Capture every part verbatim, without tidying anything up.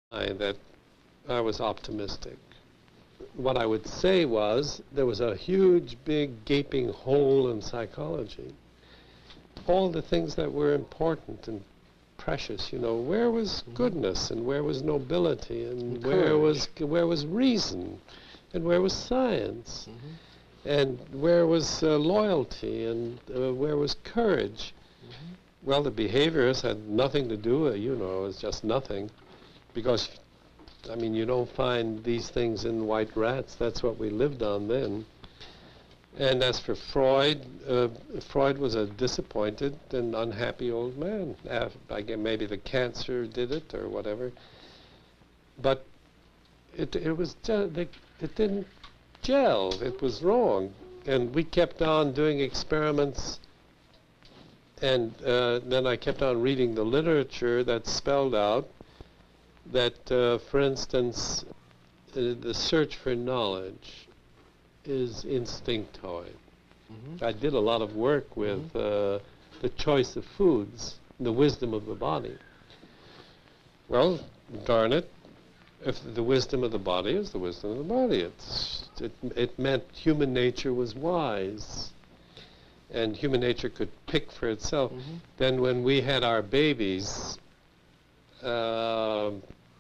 I, that I was optimistic. What I would say was there was a huge, big, gaping hole in psychology. All the things that were important and precious, you know, where was goodness and where was nobility and, and where was where was reason and where was science mm-hmm. and where was uh, loyalty and uh, where was courage. Mm-hmm. Well, the behaviors had nothing to do with, you know, it was just nothing, because I mean, you don't find these things in white rats. That's what we lived on then. And as for Freud, uh, Freud was a disappointed and unhappy old man. Uh, I guess maybe the cancer did it or whatever. But it, it was just, it, it didn't gel. It was wrong. And we kept on doing experiments. And uh, then I kept on reading the literature that spelled out that, uh, for instance, uh, the search for knowledge is instinctoid. Mm-hmm. I did a lot of work with mm-hmm. uh, the choice of foods, the wisdom of the body. Well, darn it, if the wisdom of the body is the wisdom of the body, it's, it, it meant human nature was wise, and human nature could pick for itself. Mm-hmm. Then when we had our babies, uh,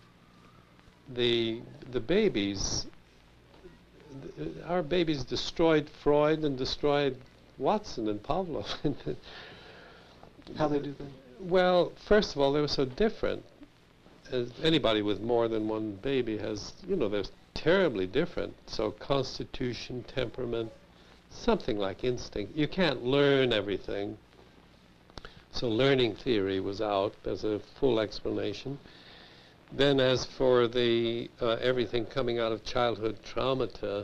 the the babies, th our babies destroyed Freud and destroyed Watson and Pavlov. How they do that? Well, first of all, they were so different. As anybody with more than one baby has, you know, they're terribly different. So constitution, temperament, something like instinct. You can't learn everything. So learning theory was out as a full explanation. Then as for the uh, everything coming out of childhood traumata,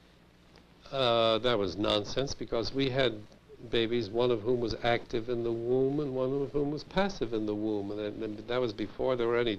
uh, that was nonsense, because we had babies, one of whom was active in the womb and one of whom was passive in the womb. And, that, and that was before there were any...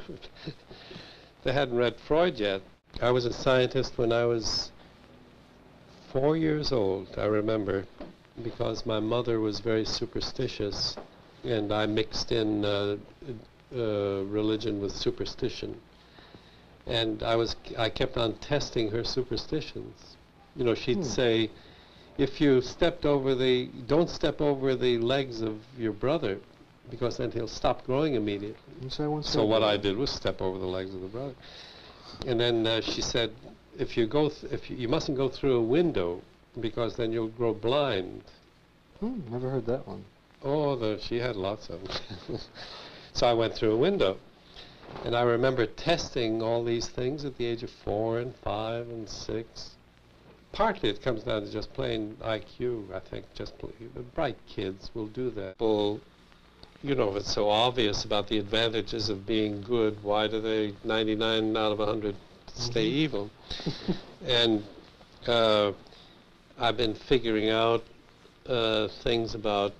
They hadn't read Freud yet. I was a scientist when I was four years old, I remember, because my mother was very superstitious, and I mixed in uh, uh, religion with superstition. And I was, I kept on testing her superstitions. You know, she'd hmm. say, if you stepped over the, don't step over the legs of your brother, because then he'll stop growing immediately. So, so what I did was step over the legs of the brother. And then uh, she said, if you go, th if you, you mustn't go through a window, because then you'll grow blind. Hmm, never heard that one. Oh, the, she had lots of them. So I went through a window. And I remember testing all these things at the age of four and five and six. Partly it comes down to just plain I Q, I think. Just the bright kids will do that. Well, you know, if it's so obvious about the advantages of being good, why do they ninety-nine out of one hundred stay mm-hmm. evil? And uh, I've been figuring out uh, things about,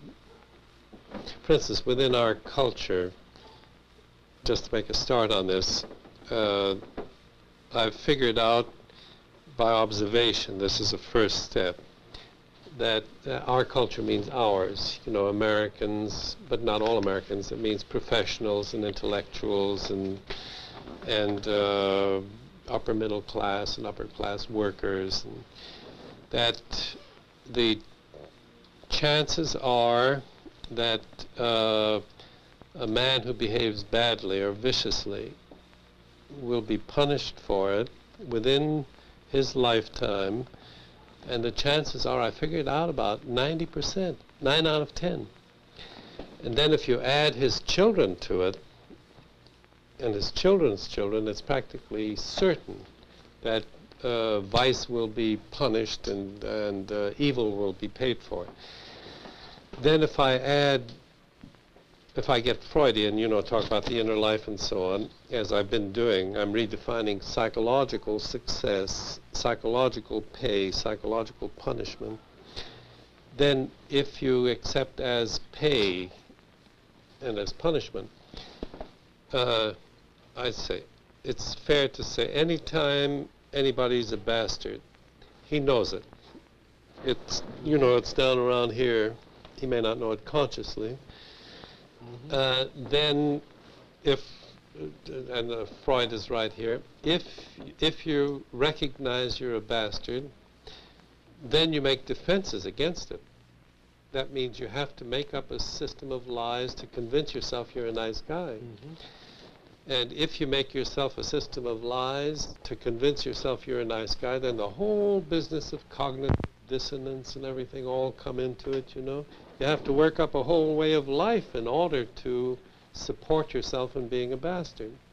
for instance, within our culture, just to make a start on this, uh, I've figured out by observation, this is a first step, that uh, our culture means ours, you know, Americans, but not all Americans. It means professionals and intellectuals and, and uh, upper middle class and upper class workers, and that the chances are that uh, a man who behaves badly or viciously will be punished for it within his lifetime, and the chances are, I figured out about ninety percent, nine out of ten. And then if you add his children to it, and his children's children, it's practically certain that uh, vice will be punished and, and uh, evil will be paid for. Then if I add, if I get Freudian, you know, talk about the inner life and so on, as I've been doing, I'm redefining psychological success, psychological pay, psychological punishment. Then if you accept as pay and as punishment, uh, I say, it's fair to say anytime anybody's a bastard, he knows it. It's, you know, it's down around here. He may not know it consciously. Mm-hmm. uh, then if uh, and uh, Freud is right here, if, if you recognize you're a bastard, then you make defenses against it. That means you have to make up a system of lies to convince yourself you're a nice guy. Mm-hmm. And if you make yourself a system of lies to convince yourself you're a nice guy, then the whole business of cognitive dissonance and everything all come into it, you know. You have to work up a whole way of life in order to support yourself in being a bastard.